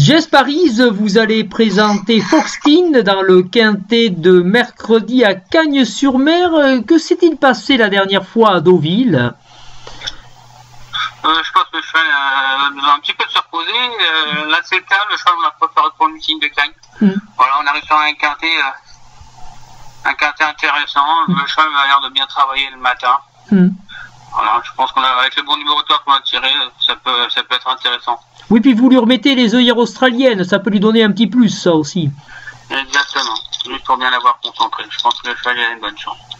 Jess Paris, vous allez présenter Foxkin dans le quintet de mercredi à Cagnes-sur-Mer. Que s'est-il passé la dernière fois à Deauville? Je pense que le cheval nous a un petit peu se reposer. Là, c'est le cas. Le cheval, on a préféré pour le meeting de Cagnes. Voilà, on arrive sur un quintet intéressant. Le cheval a l'air de bien travailler le matin. Voilà, je pense qu'avec le bon numéro de toit qu'on a tiré, ça peut être intéressant. Oui, puis vous lui remettez les œillères australiennes, ça peut lui donner un petit plus, ça aussi. Exactement, juste pour bien l'avoir concentré. Je pense que le cheval a une bonne chance.